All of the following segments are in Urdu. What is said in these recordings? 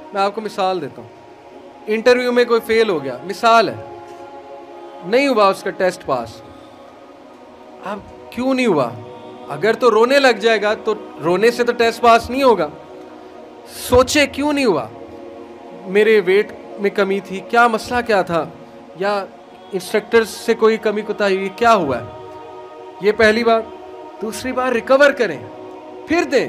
میں آپ کو مثال دیتا ہوں. انٹرویو میں کوئی فیل ہو گیا, مثال ہے, نہیں ہوا اس کا ٹیسٹ پاس. اب کیوں نہیں ہوا؟ اگر تو رونے لگ جائے گا تو رونے سے تو ٹیسٹ پاس نہیں ہوگا. سوچے کیوں نہیں ہوا, میرے ویٹ میں کمی تھی, کیا مسئلہ کیا تھا, یا انسٹرکٹر سے کوئی کمی کوتاہی ہوئی, کیا ہوا ہے. یہ پہلی بات. دوسری بات, ریکور کریں, پھر دیں,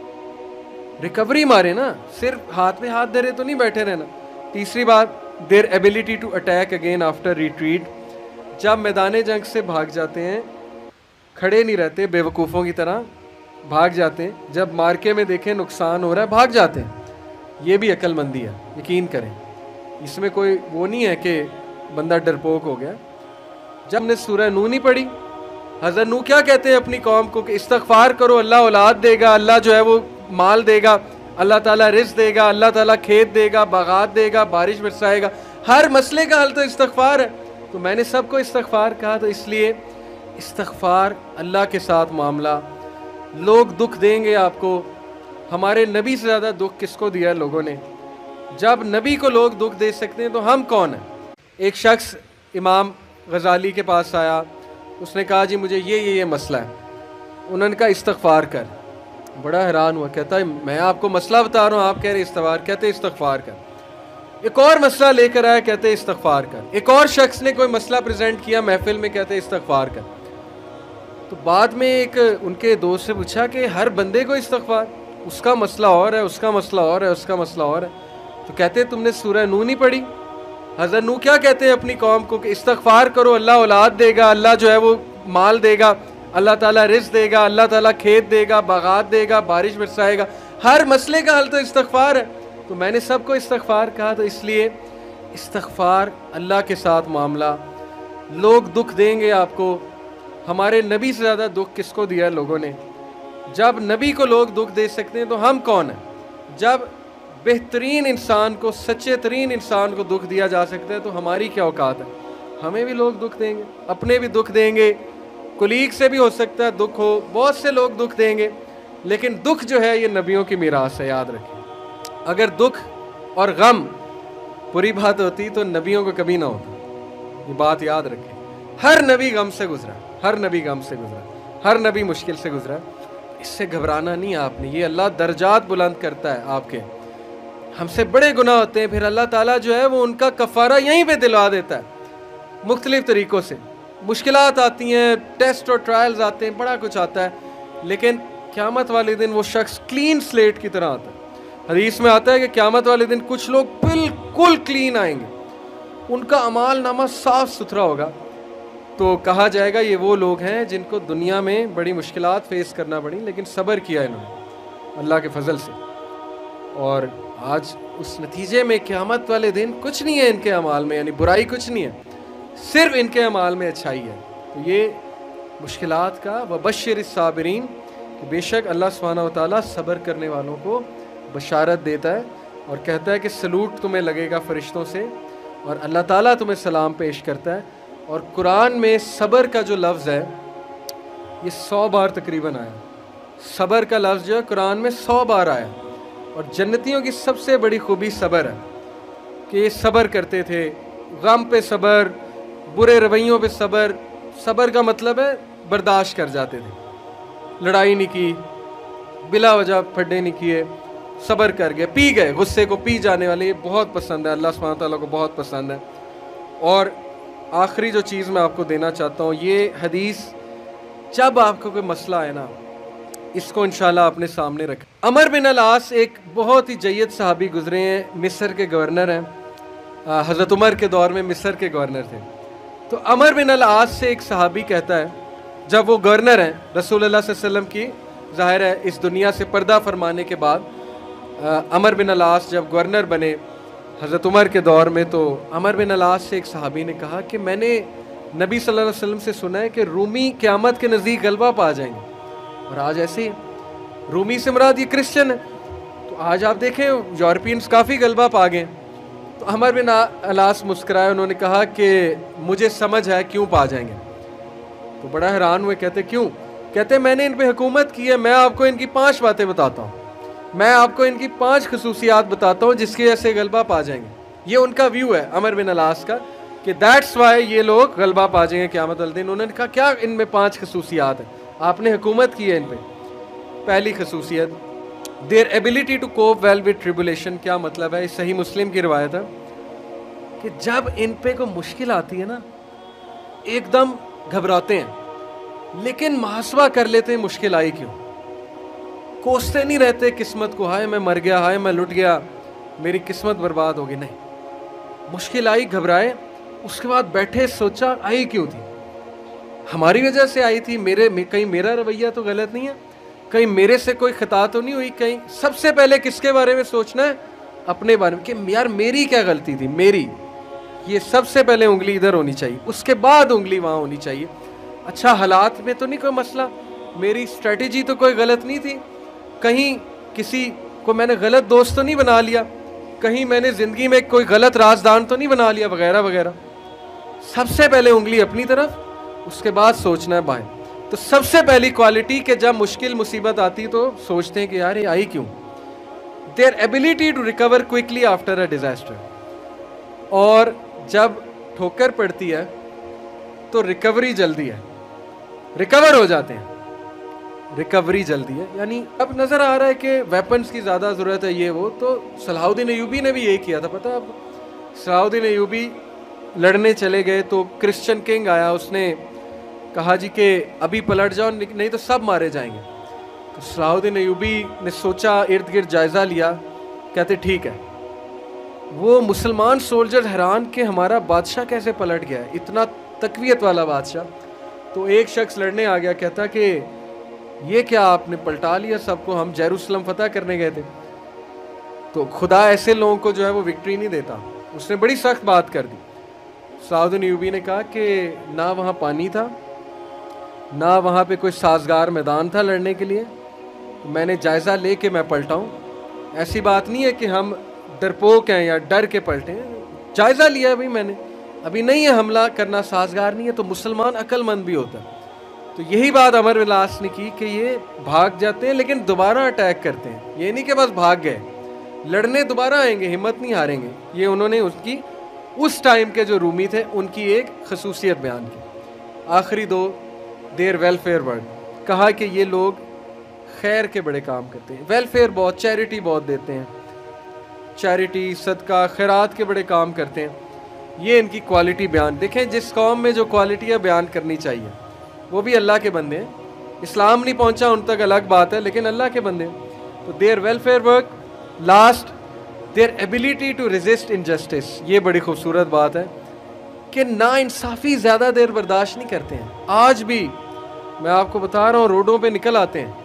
ریکوری مارے نا, صرف ہاتھ میں ہاتھ دھرے تو نہیں بیٹھے رہنا. تیسری بات, their ability to attack again after retreat. جب میدان جنگ سے بھاگ جاتے ہیں, کھڑے نہیں رہتے بے وقوفوں کی طرح, بھاگ جاتے ہیں. جب مارکے میں دیکھیں نقصان ہو رہا ہے, بھاگ جاتے ہیں. یہ بھی عقل مندی ہے, یقین کریں. اس میں کوئی وہ نہیں ہے کہ بندہ ڈرپوک ہو گیا. جب ہم نے سورہ نو نہیں پڑھی, حضرت نو کیا کہتے ہیں اپنی قوم کو کہ استغفار کرو, اللہ اولاد دے گا, اللہ جو ہے وہ مال دے گا, اللہ تعالیٰ رزق دے گا, اللہ تعالیٰ کھیت دے گا, باغات دے گا, بارش برسائے گا. ہر مسئلے کا حل تو استغفار ہے. تو میں نے سب کو استغفار کہا, تو اس لیے استغفار اللہ کے ساتھ معاملہ. لوگ دکھ دیں گے آپ کو, ہمارے نبی سے زیادہ دکھ کس کو دیا ہے لوگوں نے. جب نبی کو لوگ دکھ دے سکتے ہیں تو ہم کون ہیں. ایک شخص امام غزالی کے پاس آیا, اس نے کہا جی مجھے یہ مسئلہ ہے. انہوں نے کہا استغفار کر. بڑا حیران ہوا, کہتا ہے میں آپ کو مسئلہ بتا رہا ہوں, آپ کہہ رہے استغفار, کہتے استغفار کر. ایک اور مسئلہ لے کر آیا, کہتے استغفار کر. ایک اور شخص نے کوئی مسئلہ پریزنٹ کیا محفل میں, کہتے استغفار کر. تو بعد میں ایک ان کے دوست سے پوچھا کہ ہر بندے کو استغفار, اس کا مسئلہ اور ہے, اس کا مسئلہ اور ہے, اس کا مسئلہ اور ہے. تو کہتے تم نے سورہ نو نہیں پڑھی. حضرت نو کیا کہتے ہیں اپنی قوم کو کہ استغفار کرو, اللہ اولاد دے گا, اللہ جو ہے وہ مال دے گا, اللہ تعالیٰ رزق دے گا, اللہ تعالیٰ کھیت دے گا, باغات دے گا, بارش برسائے گا. ہر مسئلے کا حل تو استغفار ہے. تو میں نے سب کو استغفار کہا, تو اس لیے استغفار اللہ کے ساتھ معاملہ. لوگ دکھ دیں گے آپ کو, ہمارے نبی سے زیادہ دکھ کس کو دیا ہے لوگوں نے. جب نبی کو لوگ دکھ دے سکتے ہیں تو ہم کون ہیں. جب بہترین انسان کو, سچے ترین انسان کو دکھ دیا جا سکتا ہے تو ہماری کیا اوقات ہے. ہمیں بھی لوگ دکھ دیں گے, اپنے بھی دکھ دیں گے, کولیگ سے بھی ہو سکتا ہے دکھ ہو, بہت سے لوگ دکھ دیں گے. لیکن دکھ جو ہے یہ نبیوں کی میراث ہے, یاد رکھیں. اگر دکھ اور غم بری بات ہوتی تو نبیوں کو کبھی نہ ہوتا. یہ بات یاد رکھیں. ہر نبی غم سے گزرا, ہر نبی غم سے گزرا, ہر نبی مشکل سے گزرا. اس سے گھبرانا نہیں آپ نے. یہ اللہ درجات بلند کرتا ہے آپ کے. ہم سے بڑے گناہ ہوتے ہیں, پھر اللہ تعالیٰ جو ہے وہ ان کا کفارہ یہیں پہ دلوا دیتا ہے مختلف طریقوں سے. مشکلات آتی ہیں, ٹیسٹ اور ٹرائلز آتے ہیں, بڑا کچھ آتا ہے, لیکن قیامت والے دن وہ شخص کلین سلیٹ کی طرح آتا ہے. حدیث میں آتا ہے کہ قیامت والے دن کچھ لوگ بالکل کلین آئیں گے, ان کا اعمال نامہ صاف ستھرا ہوگا. تو کہا جائے گا یہ وہ لوگ ہیں جن کو دنیا میں بڑی مشکلات فیس کرنا پڑی, لیکن صبر کیا انہوں نے اللہ کے فضل سے. اور آج اس نتیجے میں قیامت والے دن کچھ نہیں ہے ان کے اعمال میں, یعنی برائی کچھ نہیں ہے, صرف ان کے اعمال میں اچھائی ہے. تو یہ مشکلات کا وبشر الصابرین, کہ بے شک اللہ سبحانہ و تعالیٰ صبر کرنے والوں کو بشارت دیتا ہے اور کہتا ہے کہ سلوٹ تمہیں لگے گا فرشتوں سے, اور اللہ تعالیٰ تمہیں سلام پیش کرتا ہے. اور قرآن میں صبر کا جو لفظ ہے یہ 100 بار تقریباً آیا. صبر کا لفظ جو ہے قرآن میں 100 بار آیا. اور جنتیوں کی سب سے بڑی خوبی صبر ہے کہ یہ صبر کرتے تھے, غم پہ صبر, برے رویوں پہ صبر. صبر کا مطلب ہے برداشت کر جاتے تھے, لڑائی نہیں کی, بلا وجہ پھڈے نہیں کیے, صبر کر گئے, پی گئے, غصے کو پی جانے والے. یہ بہت پسند ہے, اللہ سبحانہ تعالیٰ کو بہت پسند ہے. اور آخری جو چیز میں آپ کو دینا چاہتا ہوں, یہ حدیث جب آپ کو کوئی مسئلہ آئے نا, اس کو انشاءاللہ اپنے سامنے رکھیں. عمر بن العاص ایک بہت ہی جید صحابی گزرے ہیں, مصر کے گورنر ہیں, حضرت عمر کے دور میں مصر کے گورنر تھے. تو عمر بن العاص سے ایک صحابی کہتا ہے, جب وہ گورنر ہیں رسول اللہ صلی اللہ علیہ وسلم کی, ظاہر ہے اس دنیا سے پردہ فرمانے کے بعد عمر بن العاص جب گورنر بنے حضرت عمر کے دور میں, تو عمر بن العاص سے ایک صحابی نے کہا کہ میں نے نبی صلی اللہ علیہ وسلم سے سنا ہے کہ رومی قیامت کے نزدیک غلبہ پا جائیں گے, اور آج ایسے ہی. رومی سے مراد یہ کرسچن ہے, تو آج آپ دیکھیں یورپینز کافی غلبہ پا گئے. تو عمر بن العاص مسکرائے, انہوں نے کہا کہ مجھے سمجھ ہے کیوں پا جائیں گے. تو بڑا حیران ہوئے, کہتے کیوں؟ کہتے میں نے ان پہ حکومت کی ہے, میں آپ کو ان کی 5 باتیں بتاتا ہوں. میں آپ کو ان کی 5 خصوصیات بتاتا ہوں جس کی وجہ سے غلبہ پا جائیں گے۔ یہ ان کا ویو ہے عمر بن العاص کا کہ دیٹس وائی یہ لوگ غلبہ پا جائیں گے قیامت والے دن۔ انہوں نے کہا کیا ان میں 5 خصوصیات ہیں، آپ نے حکومت کی ہے ان پہ۔ پہلی خصوصیت their ability to cope well with tribulation۔ کیا مطلب ہے؟ صحیح مسلم کی روایت ہے کہ جب ان پہ کوئی مشکل آتی ہے نا ایک دم گھبراتے ہیں، لیکن محاسبہ کر لیتے ہیں مشکل آئی کیوں، کوستے نہیں رہتے قسمت کو، ہائے میں مر گیا، ہائے میں لٹ گیا، میری قسمت برباد ہوگی۔ نہیں، مشکل آئی گھبرائے، اس کے بعد بیٹھے سوچا آئی کیوں تھی، ہماری وجہ سے آئی تھی، کہیں میرا رویہ تو غلط نہیں ہے، کہیں میرے سے کوئی خطا تو نہیں ہوئی، کہیں سب سے پہلے کس کے بارے میں سوچنا ہے؟ اپنے بارے میں، کہ یار میری کیا غلطی تھی، میری، یہ سب سے پہلے انگلی ادھر ہونی چاہیے، اس کے بعد انگلی وہاں ہونی چاہیے۔ اچھا حالات میں تو نہیں کوئی مسئلہ، میری اسٹریٹجی تو کوئی غلط نہیں تھی، کہیں کسی کو میں نے غلط دوست تو نہیں بنا لیا، کہیں میں نے زندگی میں کوئی غلط رازدان تو نہیں بنا لیا، وغیرہ وغیرہ۔ سب سے پہلے انگلی اپنی طرف، اس کے بعد سوچنا ہے بائیں۔ تو سب سے پہلی کوالٹی کہ جب مشکل مصیبت آتی تو سوچتے ہیں کہ یار یہ آئی کیوں۔ their ability to recover quickly after a disaster۔ اور جب ٹھوکر پڑتی ہے تو ریکوری جلدی ہے، ریکور ہو جاتے ہیں، ریکوری جلدی ہے۔ یعنی اب نظر آ رہا ہے کہ ویپنز کی زیادہ ضرورت ہے، یہ وہ، تو صلاح الدین ایوبی نے بھی یہی کیا تھا، پتہ ہے اب صلاح الدین ایوبی لڑنے چلے گئے تو کرسچن کنگ آیا، اس نے کہا جی کہ ابھی پلٹ جاؤ نہیں تو سب مارے جائیں گے۔ تو صلاح الدین ایوبی نے سوچا، ارد گرد جائزہ لیا، کہتے ٹھیک ہے۔ وہ مسلمان سولجر حیران کہ ہمارا بادشاہ کیسے پلٹ گیا ہے، اتنا تقویت والا بادشاہ۔ تو ایک شخص لڑنے آ گیا، کہتا کہ یہ کیا آپ نے پلٹا لیا سب کو، ہم یروشلم فتح کرنے گئے تھے۔ تو خدا ایسے لوگوں کو جو ہے وہ وکٹری نہیں دیتا، اس نے بڑی سخت بات کر دی۔ صلاح الدین ایوبی نے کہا کہ نہ وہاں پانی تھا، نہ وہاں پہ کوئی سازگار میدان تھا لڑنے کے لیے، میں نے جائزہ لے کے میں پلٹا ہوں۔ ایسی بات نہیں ہے کہ ہم ڈرپوک ہیں یا ڈر کے پلٹے ہیں، جائزہ لیا ابھی میں نے، ابھی نہیں ہے حملہ کرنا سازگار نہیں ہے۔ تو مسلمان عقل مند بھی ہوتا ہے۔ تو یہی بات عمر بن العاص نے کی کہ یہ بھاگ جاتے ہیں لیکن دوبارہ اٹیک کرتے ہیں، یہ نہیں کہ بس بھاگ گئے، لڑنے دوبارہ آئیں گے، ہمت نہیں ہاریں گے۔ یہ انہوں نے اس کی اس ٹائم کے جو رومی تھے ان کی ایک خصوصیت بیان کی۔ آخری دو، دیر ویلفیئر ورک، کہا کہ یہ لوگ خیر کے بڑے کام کرتے ہیں، ویلفیئر بہت، چیریٹی بہت دیتے ہیں، چیریٹی صدقہ خیرات کے بڑے کام کرتے ہیں۔ یہ ان کی کوالٹی بیان، دیکھیں جس قوم میں جو کوالٹیاں بیان کرنی چاہیے، وہ بھی اللہ کے بندے ہیں، اسلام نہیں پہنچا ان تک الگ بات ہے، لیکن اللہ کے بندے ہیں۔ تو their welfare work. Last, their ability to resist injustice. یہ بڑی خوبصورت بات ہے کہ نا انصافی زیادہ دیر برداشت نہیں کرتے ہیں۔ آج بھی میں آپ کو بتا رہا ہوں، روڈوں پہ نکل آتے ہیں،